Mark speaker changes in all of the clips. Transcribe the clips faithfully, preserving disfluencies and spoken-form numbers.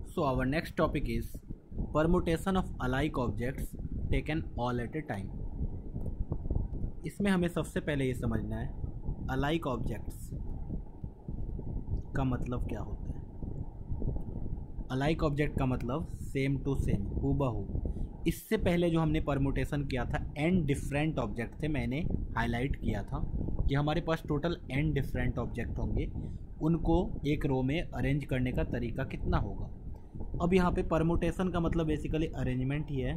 Speaker 1: So our next topic is permutation of alike objects taken all at a time. इसमें हमें सबसे पहले ये समझना है alike objects का मतलब क्या होता है। alike object का मतलब सेम टू सेम, हूबहू। इससे पहले जो हमने परमुटेशन किया था एन डिफरेंट ऑब्जेक्ट थे, मैंने हाईलाइट किया था कि हमारे पास टोटल एन डिफरेंट ऑब्जेक्ट होंगे, उनको एक रो में अरेंज करने का तरीका कितना होगा। अब यहाँ पे परमुटेशन का मतलब बेसिकली अरेंजमेंट ही है,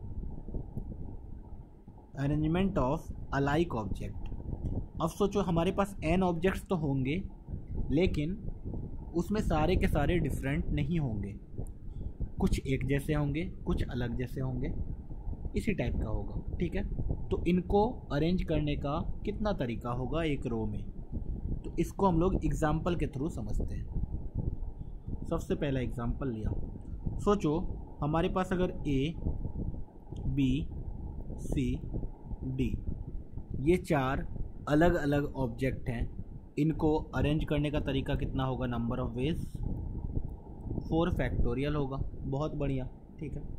Speaker 1: अरेंजमेंट ऑफ अलाइक ऑब्जेक्ट। अब सोचो हमारे पास एन ऑब्जेक्ट्स तो होंगे लेकिन उसमें सारे के सारे डिफरेंट नहीं होंगे, कुछ एक जैसे होंगे, कुछ अलग जैसे होंगे, इसी टाइप का होगा। ठीक है, तो इनको अरेंज करने का कितना तरीका होगा एक रो में, तो इसको हम लोग एग्जाम्पल के थ्रू समझते हैं। सबसे पहला एग्जाम्पल लिया, सोचो हमारे पास अगर ए बी सी डी ये चार अलग अलग ऑब्जेक्ट हैं, इनको अरेंज करने का तरीका कितना होगा, number of ways four factorial होगा। बहुत बढ़िया। ठीक है,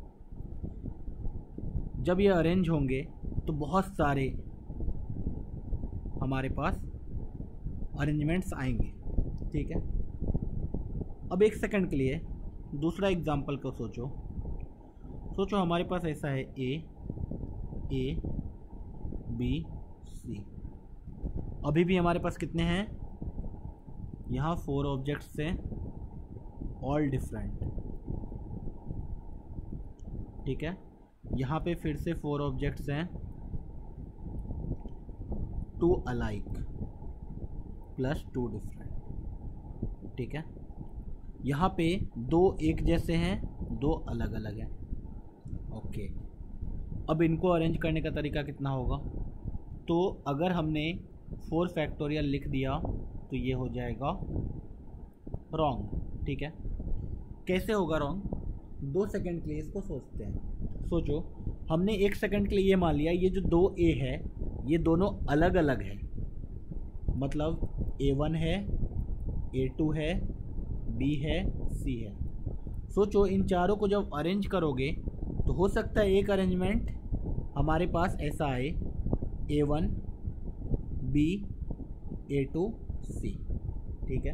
Speaker 1: जब ये अरेंज होंगे तो बहुत सारे हमारे पास अरेंजमेंट्स आएंगे। ठीक है, अब एक सेकंड के लिए दूसरा एग्जांपल को सोचो। सोचो हमारे पास ऐसा है ए ए बी सी, अभी भी हमारे पास कितने हैं, यहाँ फोर ऑब्जेक्ट्स हैं, ऑल डिफरेंट। ठीक है, यहाँ पे फिर से फोर ऑब्जेक्ट्स हैं, two alike plus two different. ठीक है, यहाँ पे दो एक जैसे हैं, दो अलग अलग हैं। ओके, अब इनको अरेंज करने का तरीका कितना होगा, तो अगर हमने फोर फैक्टोरियल लिख दिया तो ये हो जाएगा रॉन्ग। ठीक है, कैसे होगा रॉन्ग, दो सेकंड के लिए इसको सोचते हैं। सोचो हमने एक सेकंड के लिए ये मान लिया ये जो दो ए है ये दोनों अलग अलग है, मतलब ए वन है, ए टू है, बी है, सी है। सोचो इन चारों को जब अरेंज करोगे तो हो सकता है एक अरेंजमेंट हमारे पास ऐसा आए, A one B A two C. ठीक है,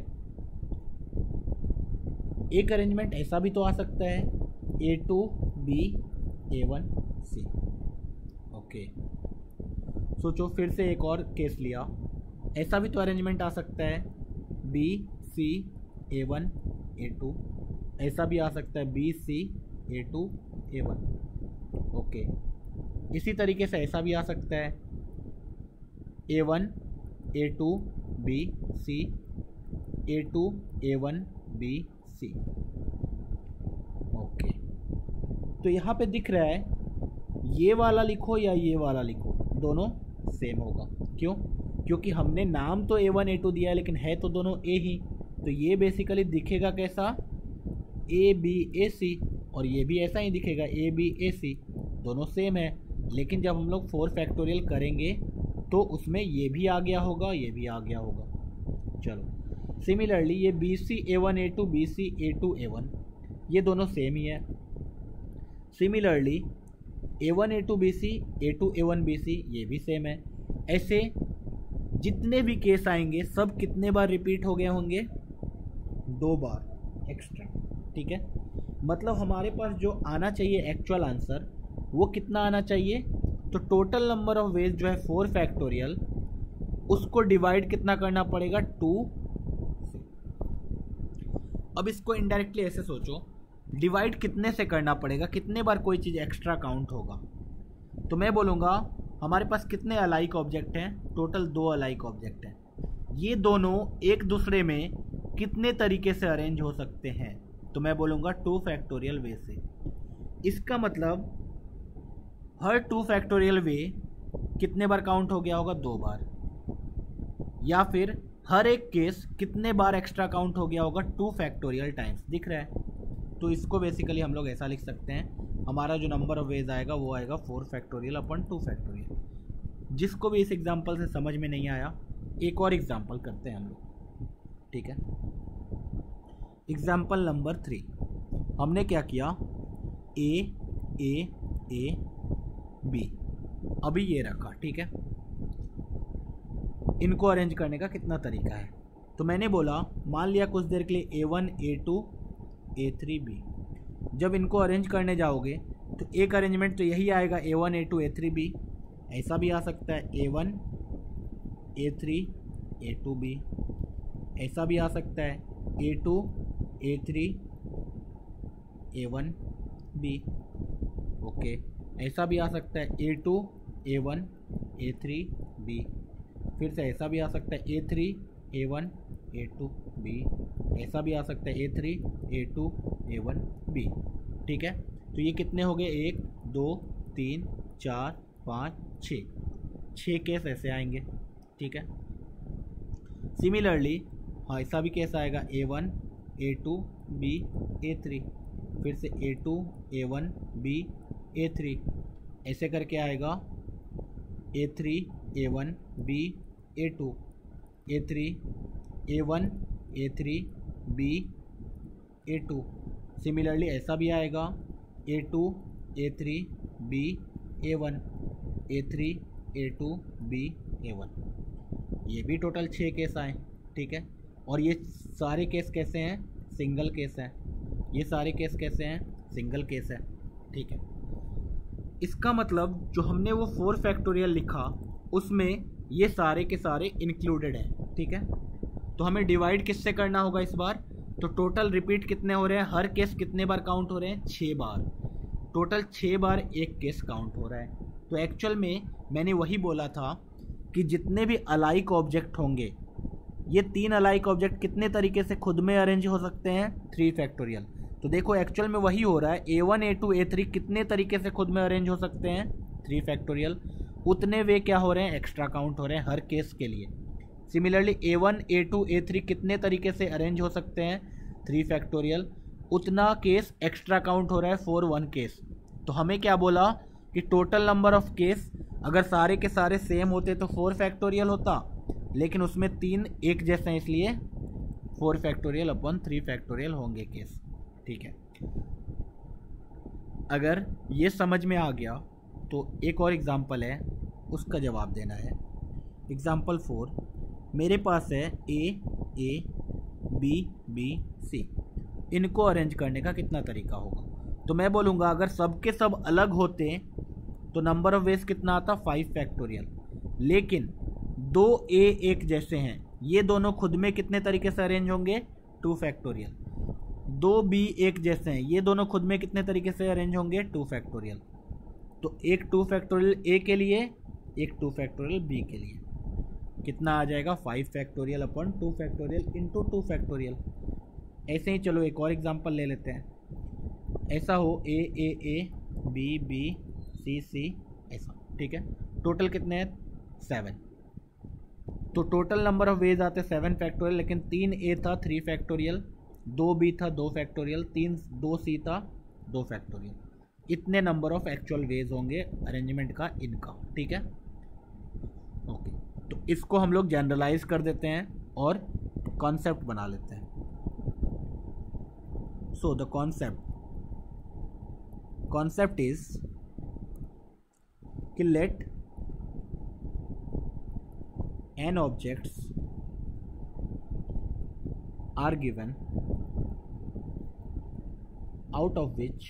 Speaker 1: एक अरेंजमेंट ऐसा भी तो आ सकता है, A two B A one C. Okay, सोचो फिर से एक और केस लिया, ऐसा भी तो अरेंजमेंट आ सकता है, B C A one A two, ऐसा भी आ सकता है B C A two A one. Okay, इसी तरीके से ऐसा भी आ सकता है, A one A two B C A two A one B C. Okay, तो यहाँ पे दिख रहा है ये वाला लिखो या ये वाला लिखो, दोनों सेम होगा। क्यों, क्योंकि हमने नाम तो ए वन ए टू दिया है लेकिन है तो दोनों ए ही, तो ये बेसिकली दिखेगा कैसा, ए बी ए सी, और ये भी ऐसा ही दिखेगा ए बी ए सी, दोनों सेम है। लेकिन जब हम लोग फोर फैक्टोरियल करेंगे तो उसमें ये भी आ गया होगा, ये भी आ गया होगा। चलो, सिमिलरली ये B C A one A two B C A two A one ये दोनों सेम ही है। Similarly A one A two B C A two A one B C ये भी सेम है। ऐसे जितने भी केस आएंगे सब कितने बार रिपीट हो गए होंगे, दो बार एक्स्ट्रा। ठीक है, मतलब हमारे पास जो आना चाहिए एक्चुअल आंसर वो कितना आना चाहिए, तो टोटल नंबर ऑफ वेज जो है फोर फैक्टोरियल, उसको डिवाइड कितना करना पड़ेगा, टू से। अब इसको इनडायरेक्टली ऐसे सोचो, डिवाइड कितने से करना पड़ेगा, कितने बार कोई चीज़ एक्स्ट्रा काउंट होगा, तो मैं बोलूँगा हमारे पास कितने अलाइक ऑब्जेक्ट हैं, टोटल दो अलाइक ऑब्जेक्ट हैं, ये दोनों एक दूसरे में कितने तरीके से अरेंज हो सकते हैं, तो मैं बोलूँगा टू फैक्टोरियल वे से। इसका मतलब हर टू फैक्टोरियल वे कितने बार काउंट हो गया होगा, दो बार, या फिर हर एक केस कितने बार एक्स्ट्रा काउंट हो गया होगा, टू फैक्टोरियल टाइम्स। दिख रहा है, तो इसको बेसिकली हम लोग ऐसा लिख सकते हैं, हमारा जो नंबर ऑफ वेज आएगा वो आएगा फोर फैक्टोरियल अपन टू फैक्टोरियल। जिसको भी इस एग्जांपल से समझ में नहीं आया, एक और एग्जांपल करते हैं हम लोग। ठीक है, एग्जाम्पल नंबर थ्री, हमने क्या किया, ए ए ए बी, अभी ये रखा, ठीक है। इनको अरेंज करने का कितना तरीका है, तो मैंने बोला मान लिया कुछ देर के लिए A one A two A three B. जब इनको अरेंज करने जाओगे तो एक अरेंजमेंट तो यही आएगा, A one A two A three B. ऐसा भी आ सकता है A one A three A two B, ऐसा भी आ सकता है A two A three A one B, okay. ऐसा भी आ सकता है A two A one A three B, फिर से ऐसा भी आ सकता है A three A one A two B, ऐसा भी आ सकता है A three A two A one B, ठीक है। तो ये कितने हो गए, एक दो तीन चार पाँच छः, छः केस ऐसे आएंगे, ठीक है। सिमिलरली हाँ ऐसा भी केस आएगा A one A two B A three, फिर से A two A one B A three, ऐसे करके आएगा A three A one B A two A three A one A three B A two. Similarly ऐसा भी आएगा A two A three B A one A three A two B A one. ये भी total छः case आए, ठीक है। और ये सारे केस कैसे हैं, सिंगल केस हैं। ये सारे केस कैसे हैं, सिंगल केस है, ठीक है। इसका मतलब जो हमने वो फोर फैक्टोरियल लिखा उसमें ये सारे के सारे इंक्लूडेड हैं, ठीक है। तो हमें डिवाइड किससे करना होगा इस बार, तो टोटल रिपीट कितने हो रहे हैं, हर केस कितने बार काउंट हो रहे हैं, छः बार। टोटल छः बार एक केस काउंट हो रहा है। तो एक्चुअल में मैंने वही बोला था कि जितने भी अलाइक ऑब्जेक्ट होंगे, ये तीन अलाइक ऑब्जेक्ट कितने तरीके से खुद में अरेंज हो सकते हैं, थ्री फैक्टोरियल। तो देखो एक्चुअल में वही हो रहा है, A one A two A three कितने तरीके से खुद में अरेंज हो सकते हैं, थ्री फैक्टोरियल। उतने वे क्या हो रहे हैं, एक्स्ट्रा काउंट हो रहे हैं हर केस के लिए। Similarly A one A two A three कितने तरीके से अरेंज हो सकते हैं, थ्री फैक्टोरियल। उतना केस एक्स्ट्रा काउंट हो रहा है फॉर वन केस। तो हमें क्या बोला कि टोटल नंबर ऑफ केस अगर सारे के सारे सेम होते तो फोर फैक्टोरियल होता, लेकिन उसमें तीन एक जैसे हैं इसलिए फोर फैक्टोरियल अपन थ्री फैक्टोरियल होंगे केस, ठीक है। अगर ये समझ में आ गया तो एक और एग्जांपल है, उसका जवाब देना है। एग्जांपल फोर, मेरे पास है ए ए बी बी सी, इनको अरेंज करने का कितना तरीका होगा। तो मैं बोलूँगा अगर सब के सब अलग होते तो नंबर ऑफ वेज कितना आता, फाइव फैक्टोरियल। लेकिन दो ए एक जैसे हैं, ये दोनों खुद में कितने तरीके से अरेंज होंगे, टू फैक्टोरियल। दो बी एक जैसे हैं, ये दोनों खुद में कितने तरीके से अरेंज होंगे, टू फैक्टोरियल। तो एक टू फैक्टोरियल ए के लिए, एक टू फैक्टोरियल बी के लिए, कितना आ जाएगा, फाइव फैक्टोरियल अपन two factorial into two factorial. ऐसे ही चलो एक और एग्जांपल ले लेते हैं। ऐसा हो ए ए ए बी बी सी सी, ऐसा, ठीक है। टोटल कितने हैं, सेवन। तो टोटल नंबर ऑफ वेज आते सेवन फैक्टोरियल, लेकिन तीन ए था थ्री फैक्टोरियल, दो बी था दो फैक्टोरियल, तीन दो सी था दो फैक्टोरियल। इतने नंबर ऑफ एक्चुअल वेज होंगे अरेंजमेंट का इनका, ठीक है। ओके, तो इसको हम लोग जनरलाइज कर देते हैं और कॉन्सेप्ट बना लेते हैं। So the concept concept is कि let n objects are given, out of which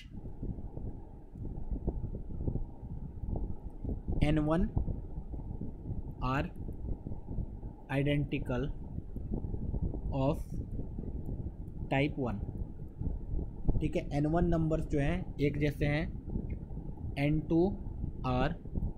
Speaker 1: n one are identical of type one, ठीक है। n वन नंबर्स जो हैं एक जैसे हैं, n two are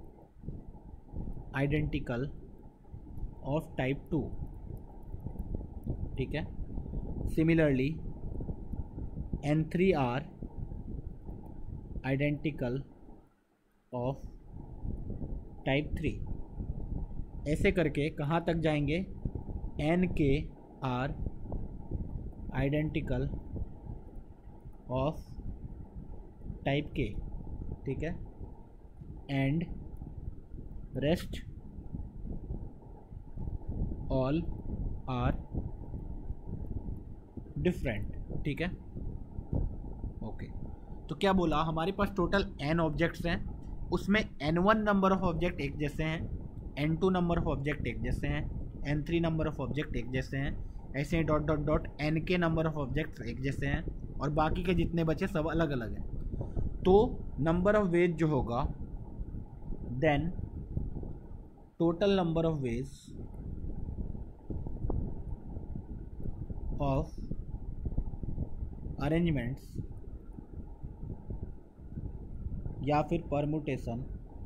Speaker 1: identical of type two, ठीक है। Similarly N three are identical of type three. ऐसे करके कहाँ तक जाएंगे, एन के आर आइडेंटिकल ऑफ टाइप के, ठीक है। And rest all are different, ठीक है। तो क्या बोला, हमारे पास टोटल एन ऑब्जेक्ट्स हैं, उसमें N one number of object एक जैसे हैं, N two number of object एक जैसे हैं, N three number of object एक जैसे हैं, ऐसे ही dot dot dot N K number of objects एक जैसे हैं, और बाकी के जितने बचे सब अलग अलग हैं। तो नंबर ऑफ वेज जो होगा, then total number of ways of arrangements या फिर permutation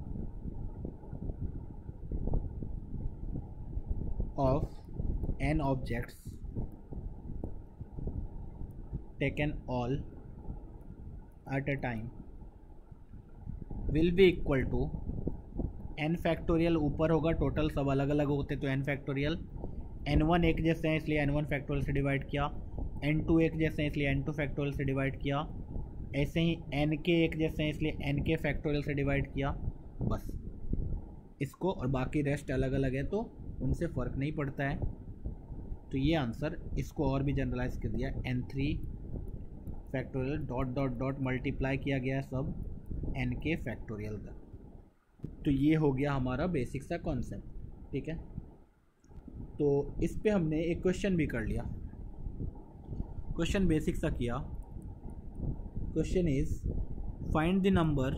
Speaker 1: of N objects taken all at a time will be equal to N factorial, ऊपर होगा टोटल सब अलग अलग होते तो एन फैक्टोरियल, एन वन एक जैसे हैं इसलिए एन वन फैक्टोरियल से डिवाइड किया, एन टू एक जैसे हैं इसलिए एन टू फैक्टोरियल से डिवाइड किया, ऐसे ही एन के एक जैसे हैं इसलिए एन के फैक्टोरियल से डिवाइड किया, बस इसको, और बाकी रेस्ट अलग अलग है तो उनसे फ़र्क नहीं पड़ता है। तो ये आंसर, इसको और भी जनरलाइज कर दिया, N three factorial dot dot dot multiply किया गया सब एन के फैक्टोरियल का। तो ये हो गया हमारा बेसिक सा कॉन्सेप्ट, ठीक है। तो इस पे हमने एक क्वेश्चन भी कर लिया, क्वेश्चन बेसिक सा किया। Question is find the number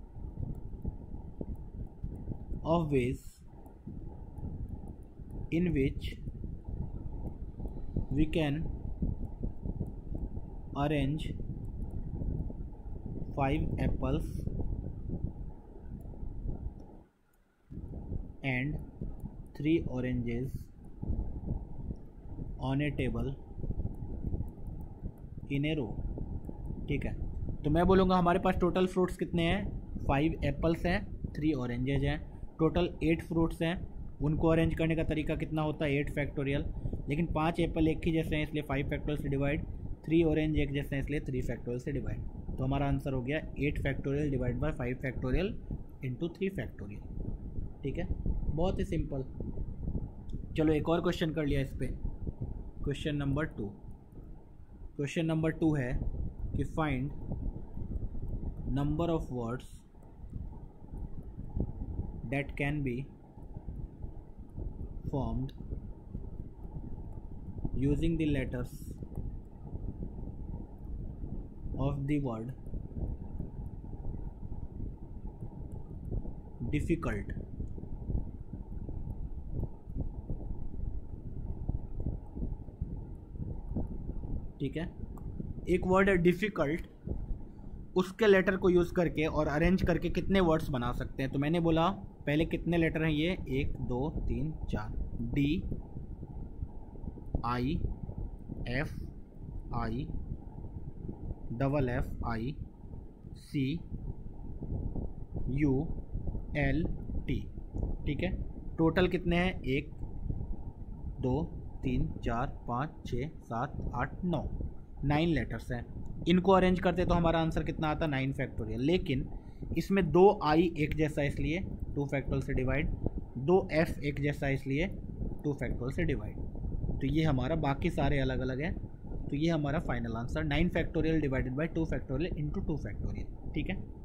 Speaker 1: of ways in which we can arrange five apples and three oranges on a table in a row, ठीक है। तो मैं बोलूँगा हमारे पास टोटल फ्रूट्स कितने हैं, फाइव एप्पल्स हैं, थ्री ऑरेंजेज हैं, टोटल एट फ्रूट्स हैं। उनको अरेंज करने का तरीका कितना होता है, एट फैक्टोरियल, लेकिन पांच एप्पल एक ही जैसे हैं इसलिए फाइव फैक्टोरियल से डिवाइड, थ्री ऑरेंज एक जैसे हैं इसलिए थ्री फैक्टोरियल से डिवाइड। तो हमारा आंसर हो गया eight factorial divide by five factorial into three factorial, ठीक है, बहुत ही सिंपल। चलो एक और क्वेश्चन कर लिया इस पर, question number two. Question number two है कि find number of words that can be formed using the letters of the word difficult, ठीक है। एक वर्ड है डिफ़िकल्ट, उसके लेटर को यूज़ करके और अरेंज करके कितने वर्ड्स बना सकते हैं। तो मैंने बोला पहले कितने लेटर हैं ये, एक दो तीन चार, D I F I double F I C U L T, ठीक है। टोटल कितने हैं, एक दो तीन चार पाँच छः सात आठ नौ, नाइन लेटर्स हैं। इनको अरेंज करते तो हमारा आंसर कितना आता, नाइन फैक्टोरियल। लेकिन इसमें दो आई एक जैसा इसलिए टू फैक्टोरियल से डिवाइड, दो एफ एक जैसा इसलिए टू फैक्टोरियल से डिवाइड। तो ये हमारा, बाकी सारे अलग अलग हैं। तो ये हमारा final answer nine factorial divided by two factorial into two factorial, ठीक है।